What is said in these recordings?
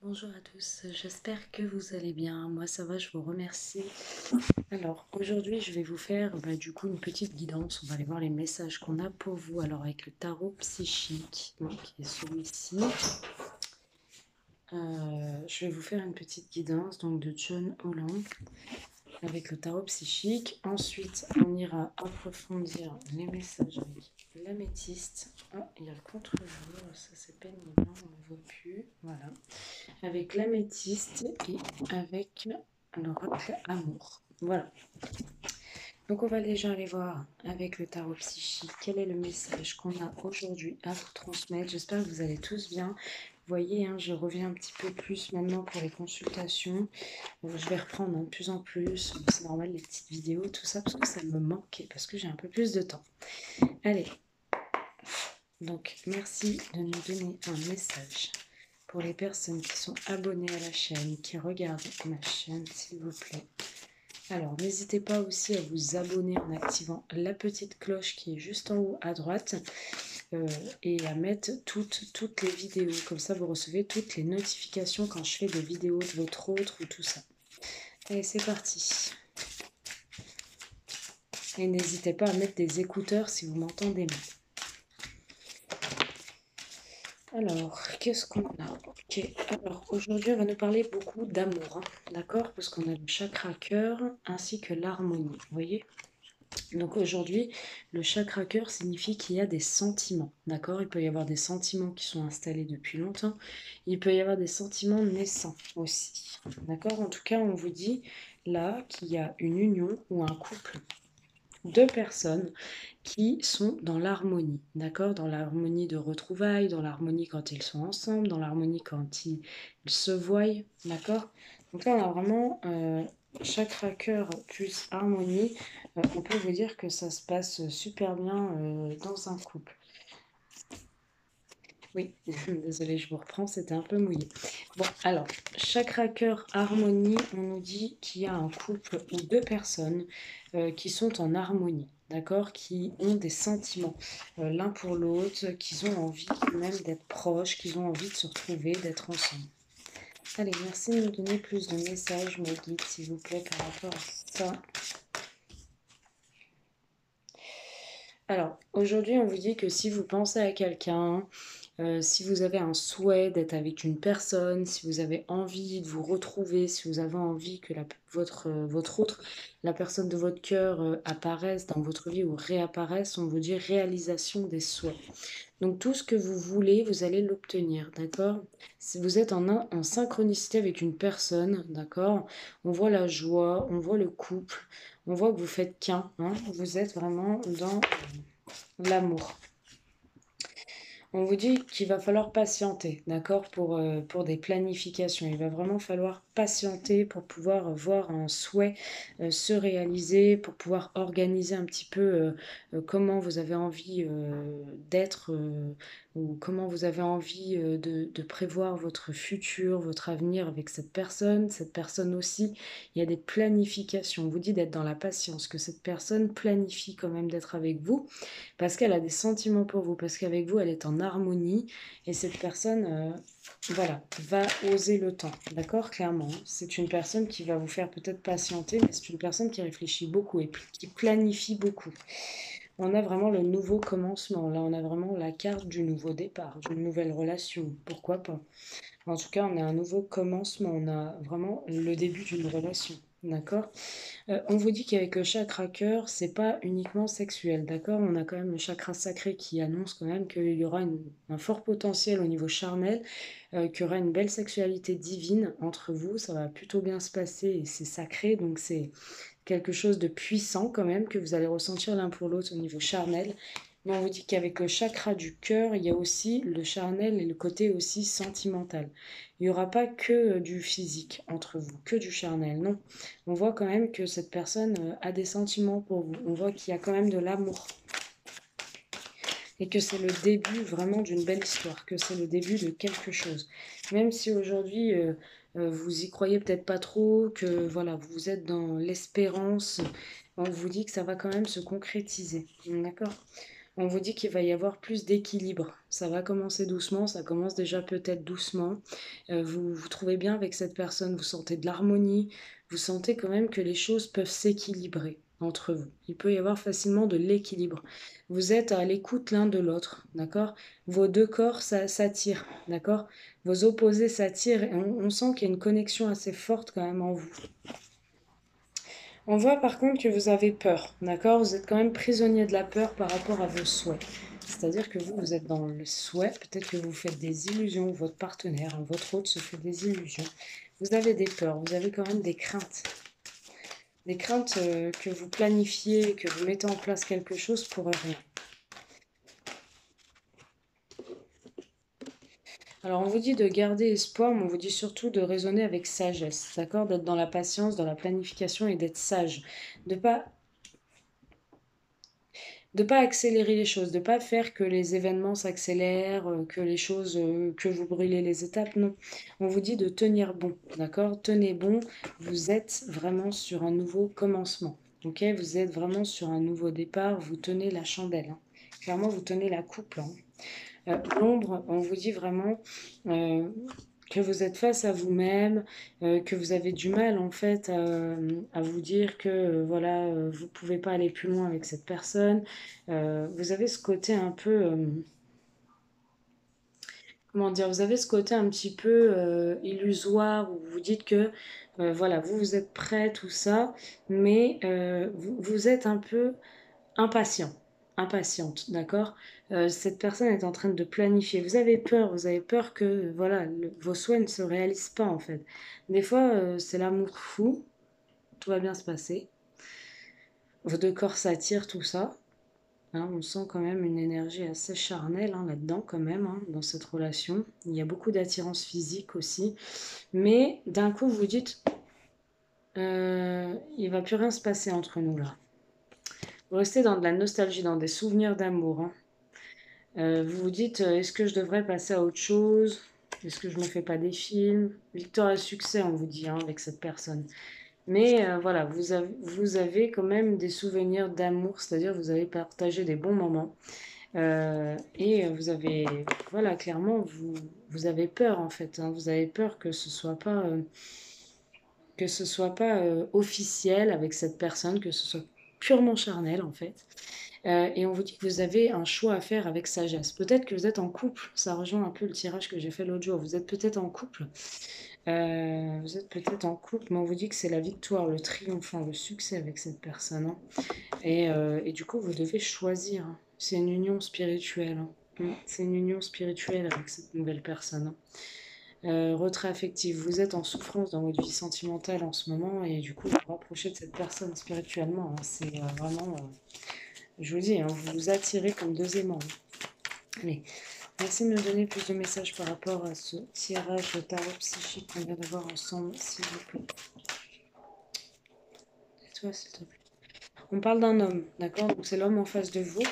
Bonjour à tous, j'espère que vous allez bien. Moi ça va, je vous remercie. Alors aujourd'hui je vais vous faire du coup une petite guidance. On va aller voir les messages qu'on a pour vous. Alors avec le tarot psychique, donc, qui est celui-ci. Je vais vous faire une petite guidance donc de John Holland avec le tarot psychique. Ensuite on ira approfondir les messages avec l'améthyste. Ah, il y a le contre-jour, ça c'est pénible, on ne voit plus. Voilà. Avec l'améthyste et avec l'oracle amour. Voilà. Donc on va déjà aller voir avec le tarot psychique quel est le message qu'on a aujourd'hui à vous transmettre. J'espère que vous allez tous bien. Vous voyez, hein, je reviens un petit peu plus maintenant pour les consultations. Je vais reprendre de plus en plus. C'est normal, les petites vidéos, tout ça, parce que ça me manquait, parce que j'ai un peu plus de temps. Allez. Donc merci de nous donner un message. Pour les personnes qui sont abonnées à la chaîne, qui regardent ma chaîne, s'il vous plaît. Alors, n'hésitez pas aussi à vous abonner en activant la petite cloche qui est juste en haut à droite et à mettre toutes les vidéos. Comme ça, vous recevez toutes les notifications quand je fais des vidéos de votre autre ou tout ça. Allez, c'est parti. Et n'hésitez pas à mettre des écouteurs si vous m'entendez mal. Alors, qu'est-ce qu'on a? Ok, alors aujourd'hui on va nous parler beaucoup d'amour, hein, d'accord? Parce qu'on a le chakra cœur ainsi que l'harmonie, vous voyez? Donc aujourd'hui, le chakra cœur signifie qu'il y a des sentiments, d'accord? Il peut y avoir des sentiments qui sont installés depuis longtemps, il peut y avoir des sentiments naissants aussi, d'accord? En tout cas, on vous dit là qu'il y a une union ou un couple de personnes qui sont dans l'harmonie, d'accord? Dans l'harmonie de retrouvailles, dans l'harmonie quand ils sont ensemble, dans l'harmonie quand ils se voient, d'accord? Donc là, on a vraiment chakra cœur plus harmonie. On peut vous dire que ça se passe super bien dans un couple. Oui, désolée, je vous reprends, c'était un peu mouillé. Bon, alors, chakra cœur harmonie, on nous dit qu'il y a un couple ou deux personnes qui sont en harmonie, d'accord, qui ont des sentiments l'un pour l'autre, qui ont envie même d'être proches, qui ont envie de se retrouver, d'être ensemble. Allez, merci de nous donner plus de messages, mes guides, s'il vous plaît, par rapport à ça. Alors, aujourd'hui, on vous dit que si vous pensez à quelqu'un, si vous avez un souhait d'être avec une personne, si vous avez envie de vous retrouver, si vous avez envie que votre autre, la personne de votre cœur apparaisse dans votre vie ou réapparaisse, on vous dit réalisation des souhaits. Donc tout ce que vous voulez, vous allez l'obtenir, d'accord? Si vous êtes en synchronicité avec une personne, d'accord? On voit la joie, on voit le couple, on voit que vous faites qu'un, hein? Vous êtes vraiment dans l'amour. On vous dit qu'il va falloir patienter, d'accord, pour des planifications. Il va vraiment falloir patienter pour pouvoir voir un souhait se réaliser, pour pouvoir organiser un petit peu comment vous avez envie d'être ou comment vous avez envie de prévoir votre futur, votre avenir avec cette personne. Cette personne aussi, il y a des planifications. On vous dit d'être dans la patience, que cette personne planifie quand même d'être avec vous parce qu'elle a des sentiments pour vous, parce qu'avec vous, elle est en harmonie, et cette personne, voilà, va oser le temps, d'accord, clairement. C'est une personne qui va vous faire peut-être patienter, mais c'est une personne qui réfléchit beaucoup et qui planifie beaucoup. On a vraiment le nouveau commencement, là, on a vraiment la carte du nouveau départ, d'une nouvelle relation, pourquoi pas. En tout cas, on a un nouveau commencement, on a vraiment le début d'une relation. D'accord. On vous dit qu'avec le chakra cœur, c'est pas uniquement sexuel, d'accord? On a quand même le chakra sacré qui annonce quand même qu'il y aura un fort potentiel au niveau charnel, qu'il y aura une belle sexualité divine entre vous, ça va plutôt bien se passer et c'est sacré, donc c'est quelque chose de puissant quand même que vous allez ressentir l'un pour l'autre au niveau charnel. Mais on vous dit qu'avec le chakra du cœur, il y a aussi le charnel et le côté aussi sentimental. Il n'y aura pas que du physique entre vous, que du charnel, non. On voit quand même que cette personne a des sentiments pour vous. On voit qu'il y a quand même de l'amour. Et que c'est le début vraiment d'une belle histoire, que c'est le début de quelque chose. Même si aujourd'hui vous y croyez peut-être pas trop, que voilà, vous êtes dans l'espérance, on vous dit que ça va quand même se concrétiser. D'accord? On vous dit qu'il va y avoir plus d'équilibre. Ça va commencer doucement, ça commence déjà peut-être doucement. Vous trouvez bien avec cette personne, vous sentez de l'harmonie, vous sentez quand même que les choses peuvent s'équilibrer entre vous. Il peut y avoir facilement de l'équilibre. Vous êtes à l'écoute l'un de l'autre, d'accord? Vos deux corps s'attirent, d'accord? Vos opposés s'attirent et on sent qu'il y a une connexion assez forte quand même en vous. On voit par contre que vous avez peur, d'accord? Vous êtes quand même prisonnier de la peur par rapport à vos souhaits. C'est-à-dire que vous, vous êtes dans le souhait, peut-être que vous faites des illusions, votre partenaire, votre hôte se fait des illusions. Vous avez des peurs, vous avez quand même des craintes. Des craintes que vous planifiez, que vous mettez en place quelque chose pour rien. Alors on vous dit de garder espoir, mais on vous dit surtout de raisonner avec sagesse, d'accord? D'être dans la patience, dans la planification et d'être sage. De pas accélérer les choses, de pas faire que les événements s'accélèrent, que les choses, que vous brûlez les étapes, non. On vous dit de tenir bon, d'accord? Tenez bon, vous êtes vraiment sur un nouveau commencement, ok? Vous êtes vraiment sur un nouveau départ, vous tenez la chandelle, hein. Clairement, vous tenez la coupe, hein. L'ombre, on vous dit vraiment euh, que vous êtes face à vous-même, que vous avez du mal en fait à vous dire que voilà, vous pouvez pas aller plus loin avec cette personne. Vous avez ce côté un peu, comment dire, vous avez ce côté un petit peu illusoire où vous dites que voilà, vous êtes prêt, tout ça, mais vous êtes un peu impatient, impatiente, d'accord? Cette personne est en train de planifier. Vous avez peur que voilà, vos souhaits ne se réalisent pas en fait. Des fois, c'est l'amour fou, tout va bien se passer. Vos deux corps s'attirent, tout ça. Hein, on sent quand même une énergie assez charnelle hein, là-dedans quand même, hein, dans cette relation. Il y a beaucoup d'attirance physique aussi. Mais d'un coup, vous dites, il va plus rien se passer entre nous là. Vous restez dans de la nostalgie, dans des souvenirs d'amour, hein. Vous vous dites, est-ce que je devrais passer à autre chose? Est-ce que je me fais pas des films? Victoire et succès, on vous dit, hein, avec cette personne. Mais voilà, vous avez quand même des souvenirs d'amour, c'est-à-dire vous avez partagé des bons moments. Et vous avez, voilà, clairement, vous avez peur en fait, hein. Vous avez peur que ce soit pas officiel avec cette personne, que ce soit purement charnel en fait. Et on vous dit que vous avez un choix à faire avec sagesse. Peut-être que vous êtes en couple, ça rejoint un peu le tirage que j'ai fait l'autre jour. Vous êtes peut-être en couple, mais on vous dit que c'est la victoire, le triomphe, hein, le succès avec cette personne, hein. Et du coup, vous devez choisir, hein. C'est une union spirituelle, hein. C'est une union spirituelle avec cette nouvelle personne, hein. Retrait affectif, vous êtes en souffrance dans votre vie sentimentale en ce moment et du coup, vous vous rapprochez de cette personne spirituellement, hein. C'est vraiment, je vous dis, hein, vous vous attirez comme deux aimants, hein. Allez, merci de me donner plus de messages par rapport à ce tirage de tarot psychique qu'on vient de voir ensemble, s'il vous plaît. Et toi, s'il te plaît. On parle d'un homme, d'accord? Donc c'est l'homme en face de vous.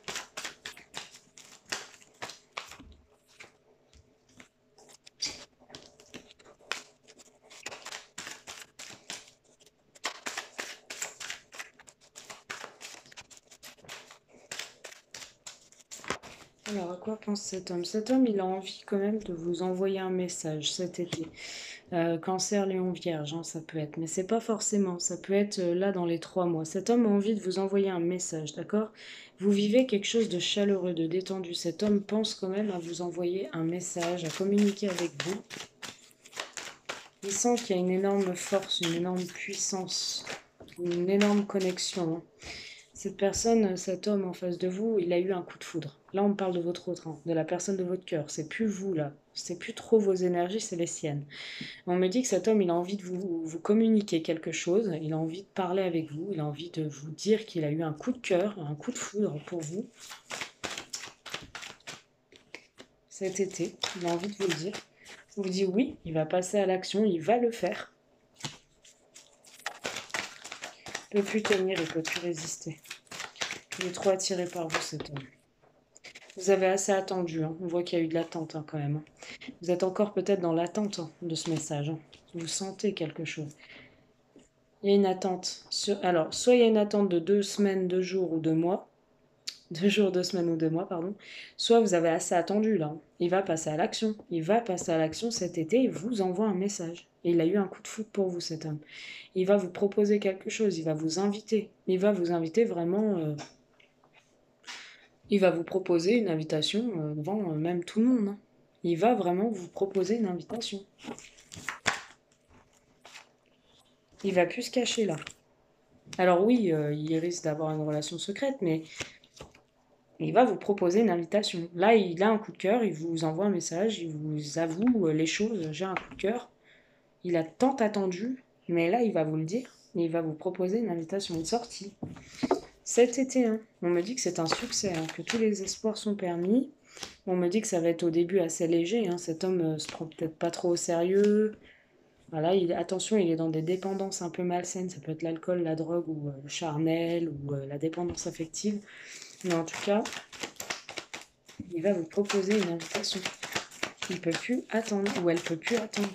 Alors, à quoi pense cet homme? Cet homme, il a envie quand même de vous envoyer un message cet été. Cancer, Lion, Vierge, hein, ça peut être. Mais c'est pas forcément. Ça peut être là dans les 3 mois. Cet homme a envie de vous envoyer un message, d'accord? Vous vivez quelque chose de chaleureux, de détendu. Cet homme pense quand même à vous envoyer un message, à communiquer avec vous. Il sent qu'il y a une énorme force, une énorme puissance, une énorme connexion, hein. Cette personne, cet homme en face de vous, il a eu un coup de foudre. Là, on parle de votre autre, hein, de la personne de votre cœur. C'est plus vous, là. C'est plus trop vos énergies, c'est les siennes. On me dit que cet homme, il a envie de vous communiquer quelque chose. Il a envie de parler avec vous. Il a envie de vous dire qu'il a eu un coup de cœur, un coup de foudre pour vous cet été. Il a envie de vous le dire. Il vous dit oui, il va passer à l'action, il va le faire. Il ne peut plus tenir, il ne peut plus résister. Il est trop attiré par vous, cet homme. Vous avez assez attendu, hein. On voit qu'il y a eu de l'attente hein, quand même, hein. Vous êtes encore peut-être dans l'attente hein, de ce message, hein. Vous sentez quelque chose. Il y a une attente. Alors, soit il y a une attente de 2 semaines, 2 jours ou 2 mois, 2 jours, 2 semaines ou 2 mois, pardon, soit vous avez assez attendu là. Il va passer à l'action. Il va passer à l'action cet été, il vous envoie un message. Et il a eu un coup de foudre pour vous, cet homme. Il va vous proposer quelque chose, il va vous inviter. Il va vous inviter vraiment. Il va vous proposer une invitation devant même tout le monde, hein. Il va vraiment vous proposer une invitation. Il va plus se cacher là. Alors oui, il risque d'avoir une relation secrète, mais il va vous proposer une invitation. Là, il a un coup de cœur, il vous envoie un message, il vous avoue les choses, j'ai un coup de cœur. Il a tant attendu, mais là, il va vous le dire. Et il va vous proposer une invitation, une sortie. Cet été, hein, on me dit que c'est un succès, hein, que tous les espoirs sont permis. On me dit que ça va être au début assez léger, hein. Cet homme se prend peut-être pas trop au sérieux. Voilà, attention, il est dans des dépendances un peu malsaines. Ça peut être l'alcool, la drogue ou le charnel ou la dépendance affective. Mais en tout cas, il va vous proposer une invitation. Il peut plus attendre ou elle peut plus attendre.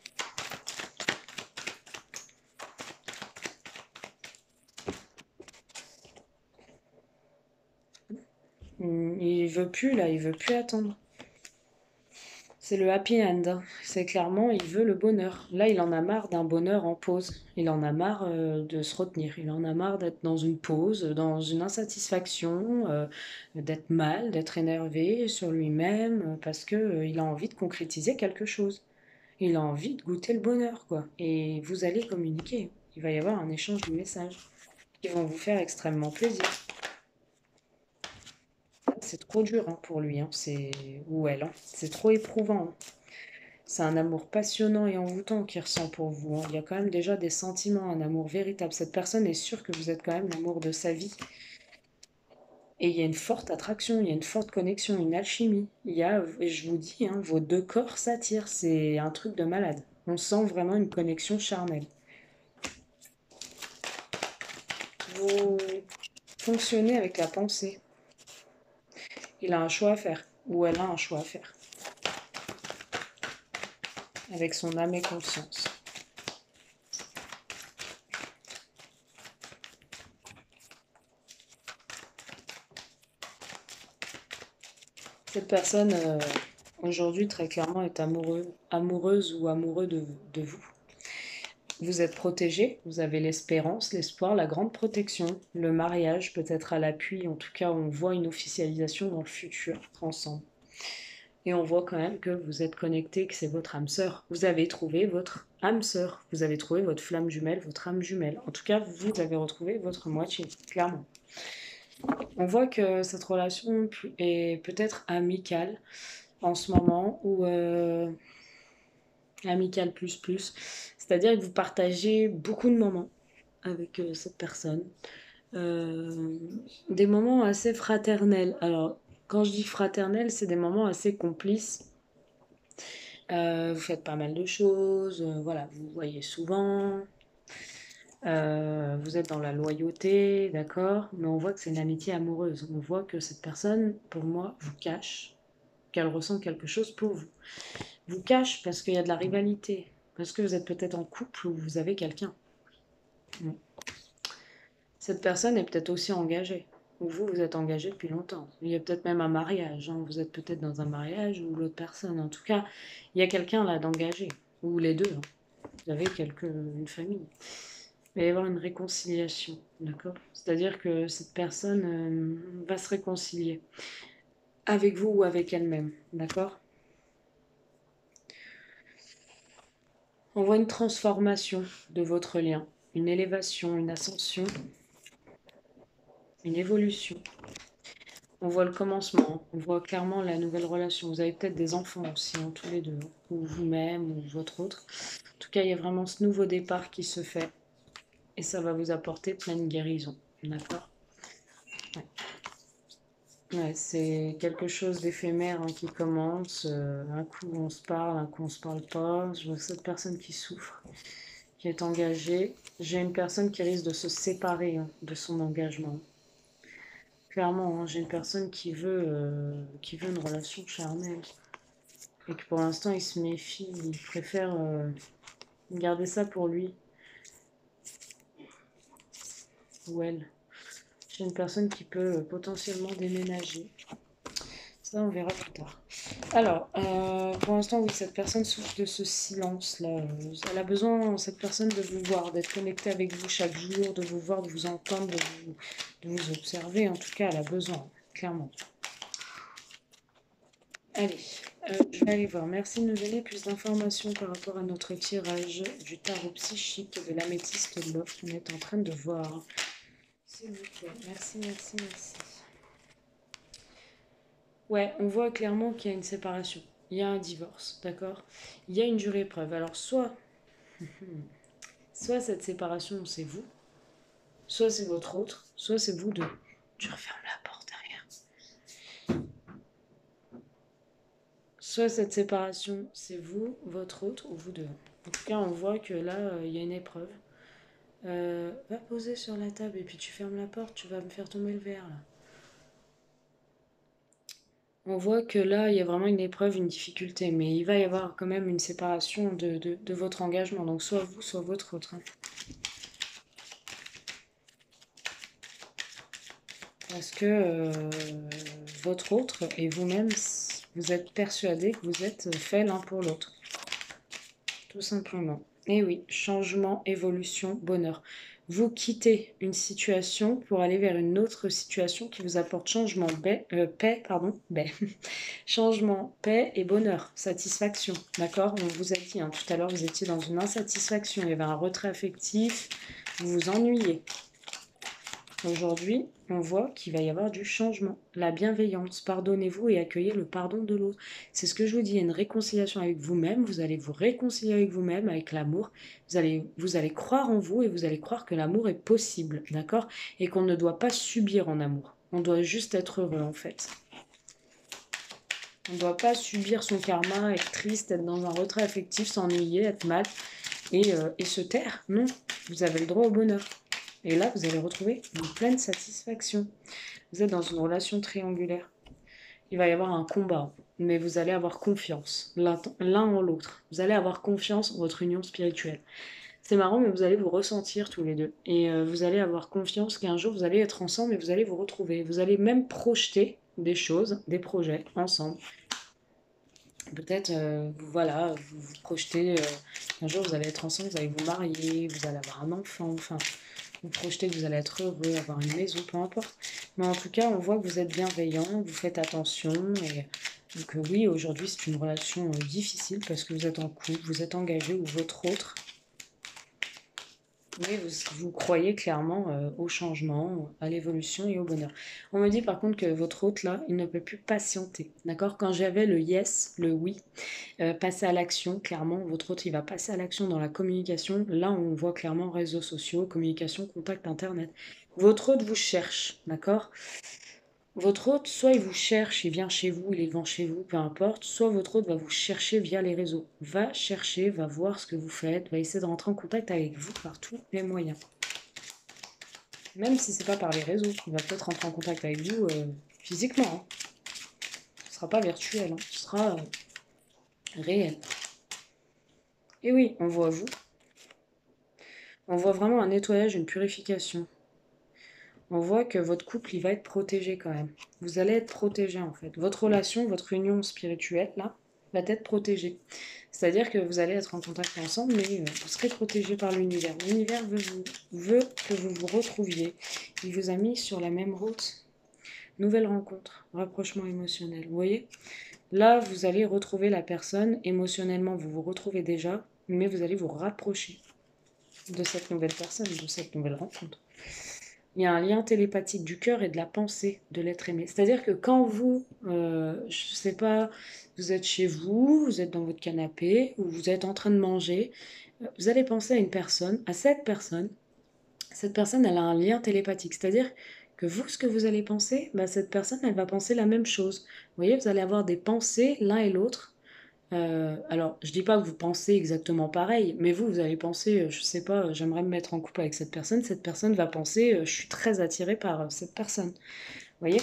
Il veut plus là, il veut plus attendre. C'est le happy end, hein. C'est clairement, il veut le bonheur. Là, il en a marre d'un bonheur en pause. Il en a marre de se retenir. Il en a marre d'être dans une pause, dans une insatisfaction, d'être mal, d'être énervé sur lui-même, parce que il a envie de concrétiser quelque chose. Il a envie de goûter le bonheur, quoi. Et vous allez communiquer. Il va y avoir un échange de messages qui vont vous faire extrêmement plaisir. C'est trop dur hein, pour lui, hein. Ou elle, hein. C'est trop éprouvant, hein. C'est un amour passionnant et envoûtant qu'il ressent pour vous, hein. Il y a quand même déjà des sentiments, un amour véritable. Cette personne est sûre que vous êtes quand même l'amour de sa vie. Et il y a une forte attraction, il y a une forte connexion, une alchimie. Il y a, et je vous dis, hein, vos deux corps s'attirent. C'est un truc de malade. On sent vraiment une connexion charnelle. Vous fonctionnez avec la pensée. Il a un choix à faire, ou elle a un choix à faire, avec son âme et conscience. Cette personne, aujourd'hui, très clairement, est amoureuse ou amoureux de vous. Vous êtes protégé, vous avez l'espérance, l'espoir, la grande protection, le mariage peut être à l'appui. En tout cas, on voit une officialisation dans le futur ensemble. Et on voit quand même que vous êtes connecté, que c'est votre âme sœur. Vous avez trouvé votre âme sœur. Vous avez trouvé votre flamme jumelle, votre âme jumelle. En tout cas, vous avez retrouvé votre moitié, clairement. On voit que cette relation est peut-être amicale en ce moment, ou amicale plus plus. C'est-à-dire que vous partagez beaucoup de moments avec cette personne. Euh, des moments assez fraternels. Alors, quand je dis fraternels, c'est des moments assez complices. Vous faites pas mal de choses, voilà, vous voyez souvent, vous êtes dans la loyauté, d'accord, mais on voit que c'est une amitié amoureuse. On voit que cette personne, pour moi, vous cache qu'elle ressent quelque chose pour vous. Vous cache parce qu'il y a de la rivalité, parce que vous êtes peut-être en couple ou vous avez quelqu'un. Mm. Cette personne est peut-être aussi engagée. Ou vous, vous êtes engagé depuis longtemps. Il y a peut-être même un mariage, hein. Vous êtes peut-être dans un mariage ou l'autre personne. En tout cas, il y a quelqu'un là d'engagé. Ou les deux, hein. Vous avez une famille. Il va y avoir une réconciliation, d'accord. C'est-à-dire que cette personne va se réconcilier avec vous ou avec elle-même, d'accord. On voit une transformation de votre lien, une élévation, une ascension, une évolution. On voit le commencement, on voit clairement la nouvelle relation. Vous avez peut-être des enfants aussi, hein, tous les deux, hein, ou vous-même, ou votre autre. En tout cas, il y a vraiment ce nouveau départ qui se fait, et ça va vous apporter pleine guérison, d'accord. Ouais. Ouais, c'est quelque chose d'éphémère hein, qui commence. Un coup on se parle, un coup on se parle pas. Je vois cette personne qui souffre, qui est engagée. J'ai une personne qui risque de se séparer hein, de son engagement. Clairement, hein, j'ai une personne qui veut une relation charnelle. Et que pour l'instant il se méfie, il préfère garder ça pour lui. Ou elle. C'est une personne qui peut potentiellement déménager. Ça, on verra plus tard. Alors, pour l'instant, oui, cette personne souffre de ce silence-là. Elle a besoin, cette personne, de vous voir, d'être connectée avec vous chaque jour, de vous voir, de vous entendre, de vous observer. En tout cas, elle a besoin, clairement. Allez, je vais aller voir. Merci de nous donner plus d'informations par rapport à notre tirage du tarot psychique de l'améthyste de l'offre qu'on est en train de voir. S'il vous plaît. Merci, merci, merci. Ouais, on voit clairement qu'il y a une séparation. Il y a un divorce, d'accord? Il y a une durée preuve. Alors, soit cette séparation, c'est vous, soit c'est votre autre, soit c'est vous deux. Tu refermes la porte derrière. Soit cette séparation, c'est vous, votre autre ou vous deux. En tout cas, on voit que là, il y a une épreuve. Va poser sur la table et puis tu fermes la porte, tu vas me faire tomber le verre là. On voit que là, il y a vraiment une épreuve, une difficulté, mais il va y avoir quand même une séparation de votre engagement. Donc soit vous, soit votre autre. Parce que votre autre et vous-même, vous êtes persuadés que vous êtes faits l'un pour l'autre. Tout simplement. Et oui, changement, évolution, bonheur. Vous quittez une situation pour aller vers une autre situation qui vous apporte changement, paix et bonheur, satisfaction. D'accord? On vous a dit, hein, tout à l'heure, vous étiez dans une insatisfaction, il y avait un retrait affectif, vous vous ennuyez. Aujourd'hui, on voit qu'il va y avoir du changement, la bienveillance. Pardonnez-vous et accueillez le pardon de l'autre. C'est ce que je vous dis, il y a une réconciliation avec vous-même. Vous allez vous réconcilier avec vous-même, avec l'amour. Vous allez croire en vous et vous allez croire que l'amour est possible, d'accord? Et qu'on ne doit pas subir en amour. On doit juste être heureux, en fait. On ne doit pas subir son karma, être triste, être dans un retrait affectif, s'ennuyer, être mal et se taire. Non, vous avez le droit au bonheur. Et là, vous allez retrouver une pleine satisfaction. Vous êtes dans une relation triangulaire. Il va y avoir un combat, mais vous allez avoir confiance, l'un en l'autre. Vous allez avoir confiance en votre union spirituelle. C'est marrant, mais vous allez vous ressentir tous les deux. Et vous allez avoir confiance qu'un jour, vous allez être ensemble et vous allez vous retrouver. Vous allez même projeter des choses, des projets ensemble. Peut-être, voilà, vous projetez qu'un jour, vous allez être ensemble, vous allez vous marier, vous allez avoir un enfant, enfin... Vous projetez que vous allez être heureux, avoir une maison, peu importe. Mais en tout cas, on voit que vous êtes bienveillant, vous faites attention. Et donc oui, aujourd'hui, c'est une relation difficile parce que vous êtes en couple, vous êtes engagé ou votre autre. Mais vous croyez clairement au changement, à l'évolution et au bonheur. On me dit par contre que votre hôte là, il ne peut plus patienter. D'accord? Quand j'avais le yes, le oui, passer à l'action, clairement, votre hôte il va passer à l'action dans la communication. Là, on voit clairement réseaux sociaux, communication, contact, internet. Votre hôte vous cherche, d'accord? Votre hôte, soit il vous cherche, il vient chez vous, il est devant chez vous, peu importe, soit votre hôte va vous chercher via les réseaux. Va chercher, va voir ce que vous faites, va essayer de rentrer en contact avec vous par tous les moyens. Même si c'est pas par les réseaux, il va peut-être rentrer en contact avec vous physiquement. Hein. Ce sera pas virtuel, hein. Ce sera réel. Et oui, on voit vous. On voit vraiment un nettoyage, une purification. On voit que votre couple, il va être protégé quand même. Vous allez être protégé en fait. Votre relation, votre union spirituelle, là, va être protégée. C'est-à-dire que vous allez être en contact ensemble, mais vous serez protégé par l'univers. L'univers veut que vous vous retrouviez. Il vous a mis sur la même route. Nouvelle rencontre, rapprochement émotionnel. Vous voyez? Là, vous allez retrouver la personne. Émotionnellement, vous vous retrouvez déjà, mais vous allez vous rapprocher de cette nouvelle personne, de cette nouvelle rencontre. Il y a un lien télépathique du cœur et de la pensée de l'être aimé. C'est-à-dire que quand vous, je sais pas, vous êtes chez vous, vous êtes dans votre canapé, ou vous êtes en train de manger, vous allez penser à une personne, à cette personne. Cette personne, elle a un lien télépathique. C'est-à-dire que vous, ce que vous allez penser, bah, cette personne, elle va penser la même chose. Vous voyez, vous allez avoir des pensées l'un et l'autre. Alors, je dis pas que vous pensez exactement pareil, mais vous allez penser, je sais pas, j'aimerais me mettre en couple avec cette personne va penser, je suis très attirée par cette personne. Vous voyez?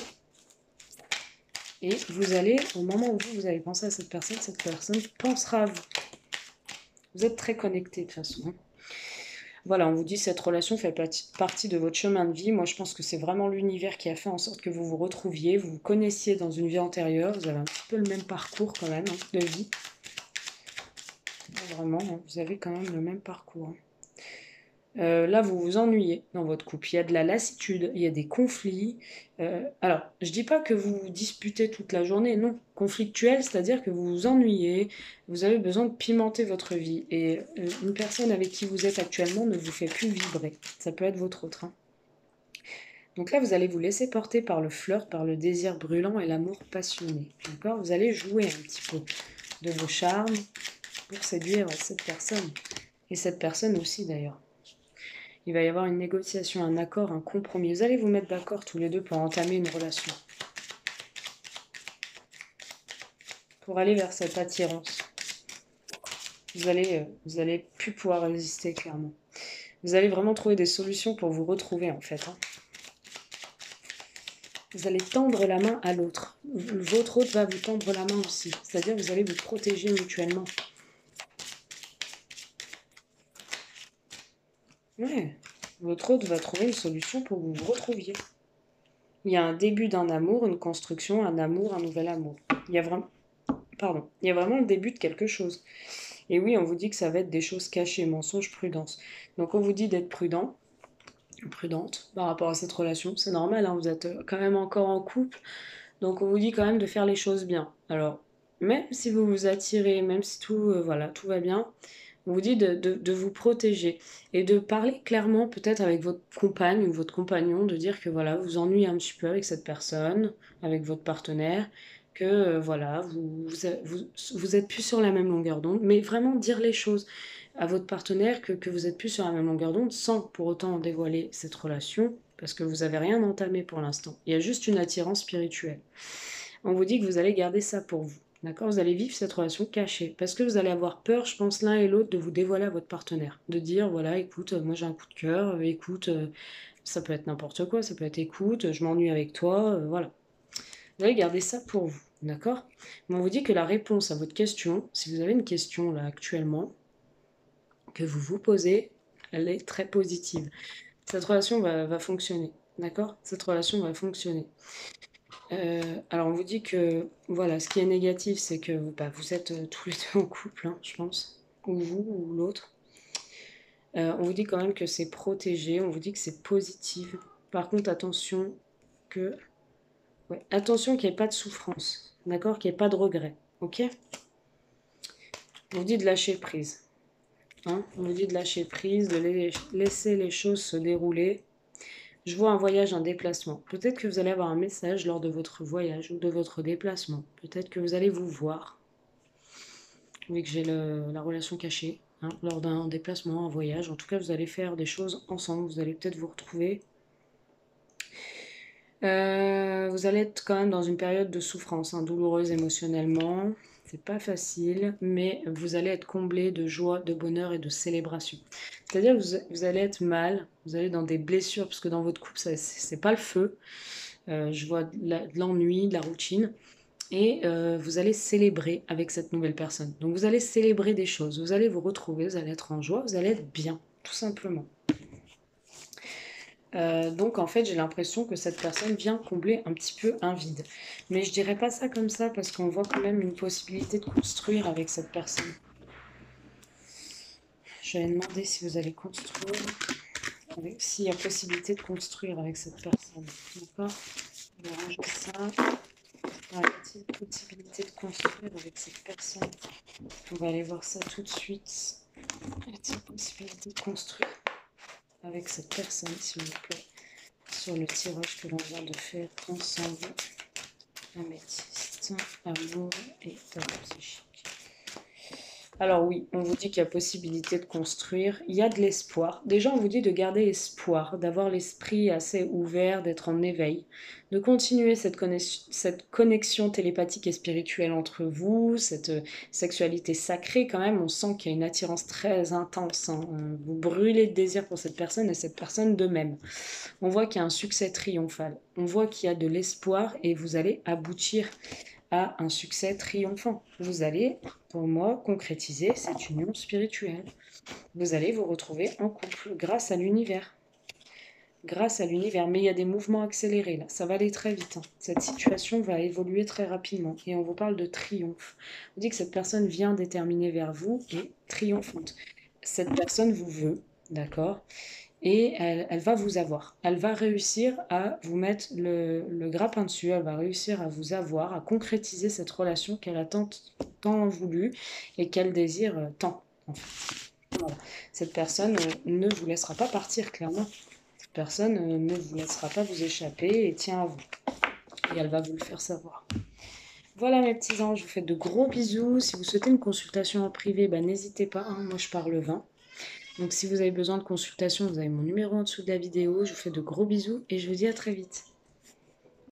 Et vous allez, au moment où vous allez penser à cette personne pensera à vous. Vous êtes très connectés de toute façon. Voilà, on vous dit cette relation fait partie de votre chemin de vie. Moi, je pense que c'est vraiment l'univers qui a fait en sorte que vous vous retrouviez, vous vous connaissiez dans une vie antérieure. Vous avez un petit peu le même parcours quand même de vie. Vraiment, hein, vous avez quand même le même parcours. Là, vous vous ennuyez dans votre couple. Il y a de la lassitude, il y a des conflits. Alors, je dis pas que vous vous disputez toute la journée, non. Conflictuel, c'est-à-dire que vous vous ennuyez, vous avez besoin de pimenter votre vie. Et une personne avec qui vous êtes actuellement ne vous fait plus vibrer. Ça peut être votre autre, hein. Donc là, vous allez vous laisser porter par le flirt, par le désir brûlant et l'amour passionné. D'accord? Vous allez jouer un petit peu de vos charmes pour séduire cette personne. Et cette personne aussi, d'ailleurs. Il va y avoir une négociation, un accord, un compromis. Vous allez vous mettre d'accord tous les deux pour entamer une relation. Pour aller vers cette attirance. Vous allez plus pouvoir résister, clairement. Vous allez vraiment trouver des solutions pour vous retrouver, en fait, hein. Vous allez tendre la main à l'autre. Votre autre va vous tendre la main aussi. C'est-à-dire que vous allez vous protéger mutuellement. Ouais. Votre autre va trouver une solution pour que vous vous retrouviez. Il y a un début d'un amour, une construction, un amour, un nouvel amour. Il y a vraiment le début de quelque chose. Et oui, on vous dit que ça va être des choses cachées, mensonges, prudence. Donc on vous dit d'être prudente par rapport à cette relation. C'est normal, hein, vous êtes quand même encore en couple. Donc on vous dit quand même de faire les choses bien. Alors, même si vous vous attirez, même si tout va bien, on vous dit de vous protéger et de parler clairement peut-être avec votre compagne ou votre compagnon, de dire que voilà, vous vous ennuyez un petit peu avec cette personne, avec votre partenaire, que voilà, vous êtes plus sur la même longueur d'onde, mais vraiment dire les choses à votre partenaire que vous êtes plus sur la même longueur d'onde sans pour autant dévoiler cette relation, parce que vous n'avez rien entamé pour l'instant. Il y a juste une attirance spirituelle. On vous dit que vous allez garder ça pour vous. D'accord? Vous allez vivre cette relation cachée. Parce que vous allez avoir peur, je pense, l'un et l'autre, de vous dévoiler à votre partenaire. De dire, voilà, écoute, moi j'ai un coup de cœur, écoute, ça peut être n'importe quoi, ça peut être écoute, je m'ennuie avec toi, voilà. Vous allez garder ça pour vous. D'accord? Mais on vous dit que la réponse à votre question, si vous avez une question là actuellement, que vous vous posez, elle est très positive. Cette relation va fonctionner. D'accord? Cette relation va fonctionner. Alors on vous dit que, voilà, ce qui est négatif, c'est que vous êtes tous les deux en couple, hein, je pense, ou vous, ou l'autre. On vous dit quand même que c'est protégé, on vous dit que c'est positif. Par contre, attention qu'il n'y ait pas de souffrance, d'accord? Qu'il n'y ait pas de regret, ok? On vous dit de lâcher prise, hein? On vous dit de lâcher prise, de laisser les choses se dérouler. Je vois un voyage, un déplacement. Peut-être que vous allez avoir un message lors de votre voyage ou de votre déplacement. Peut-être que vous allez vous voir. Oui, que j'ai la relation cachée, hein, lors d'un déplacement, un voyage. En tout cas, vous allez faire des choses ensemble. Vous allez peut-être vous retrouver. Vous allez être quand même dans une période de souffrance, hein, douloureuse émotionnellement. C'est pas facile, mais vous allez être comblé de joie, de bonheur et de célébration. C'est-à-dire que vous allez être mal, vous allez dans des blessures, parce que dans votre couple, c'est pas le feu. Je vois de l'ennui, de la routine. Et vous allez célébrer avec cette nouvelle personne. Donc vous allez célébrer des choses, vous allez vous retrouver, vous allez être en joie, vous allez être bien, tout simplement. Donc en fait, j'ai l'impression que cette personne vient combler un petit peu un vide. Mais je dirais pas ça comme ça parce qu'on voit quand même une possibilité de construire avec cette personne. Je vais demander si vous allez construire, s'il y a possibilité de construire avec cette personne. D'accord? On va ranger ça. Y a-t-il possibilité de construire avec cette personne? On va aller voir ça tout de suite. Y a-t-il possibilité de construire avec cette personne, s'il vous plaît, sur le tirage que l'on vient de faire ensemble? Améthyste, amour et tableau psychique. Alors oui, on vous dit qu'il y a possibilité de construire, il y a de l'espoir. Déjà, on vous dit de garder espoir, d'avoir l'esprit assez ouvert, d'être en éveil, de continuer cette connexion télépathique et spirituelle entre vous, cette sexualité sacrée quand même. On sent qu'il y a une attirance très intense, hein. Vous brûlez de désir pour cette personne et cette personne de même. On voit qu'il y a un succès triomphal, on voit qu'il y a de l'espoir et vous allez aboutir à un succès triomphant. Vous allez pour moi, concrétiser cette union spirituelle. Vous allez vous retrouver en couple grâce à l'univers. Grâce à l'univers, mais il y a des mouvements accélérés là, ça va aller très vite, hein. Cette situation va évoluer très rapidement et on vous parle de triomphe. On dit que cette personne vient déterminer vers vous et triomphante. Cette personne vous veut, d'accord? Et elle va vous avoir. Elle va réussir à vous mettre le grappin dessus, elle va réussir à vous avoir, à concrétiser cette relation qu'elle a tant voulu et qu'elle désire tant, en fait. Voilà. Cette personne ne vous laissera pas partir, clairement. Cette personne ne vous laissera pas vous échapper et tient à vous. Et elle va vous le faire savoir. Voilà mes petits anges, je vous fais de gros bisous. Si vous souhaitez une consultation en privé, n'hésitez pas, hein, moi je parle vin. Donc si vous avez besoin de consultation, vous avez mon numéro en dessous de la vidéo. Je vous fais de gros bisous et je vous dis à très vite.